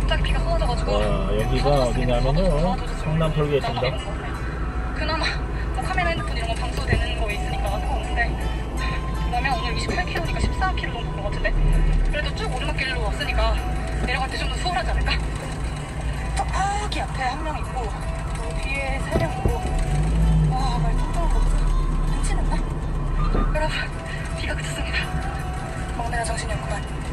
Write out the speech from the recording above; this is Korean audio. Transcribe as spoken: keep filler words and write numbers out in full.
갑자기 비가 쏟아져가지고. 와, 여기가 어디냐면요, 성남 톨게이트입니다. 그나마 뭐 카메라, 핸드폰 이런 거 방수되는 거에 있으니까 상관없는데, 그러면 오늘 이십팔 킬로미터니까 십사 킬로미터 정도 것 같은데, 그래도 쭉 오르막길로 왔으니까 내려갈 때 좀 더 수월하지 않을까? 저기 앞에 한 명 있고, 저 뒤에 세 명 있고. 와, 말 뚱뚱한 거 눈치 냈나? 여러분, 비가 그쳤습니다. 먹느라 정신이 없구만.